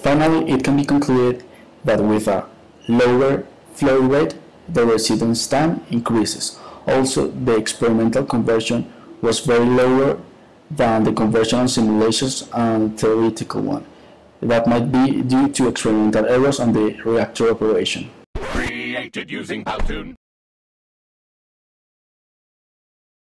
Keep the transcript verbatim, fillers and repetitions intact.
Finally, it can be concluded that with a lower flow rate, the residence time increases. Also, the experimental conversion was very lower than the conversion on simulations and theoretical one. That might be due to experimental errors on the reactor operation. Created using Powtoon.